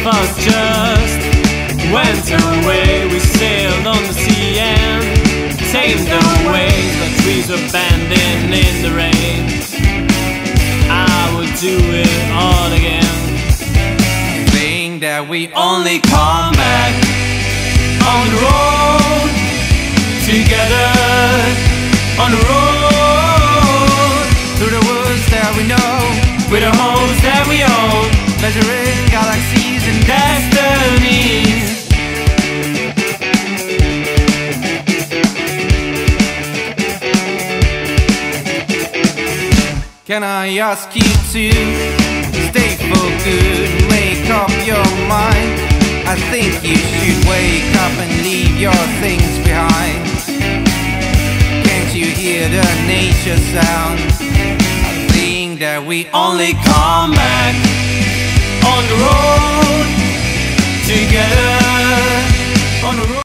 of us just went away. We sailed on the sea and tamed the waves. The trees were bending in the rain. I would do it all again. Saying that we only come back on the road together, on the road, through the woods that we know, with the hopes that we own, measuring galaxies and destinies. Can I ask you to stay for good, make up your mind? I think you should wake up and leave your things behind. Can't you hear the nature sound? I'm saying that we only come back on the road together, on the road.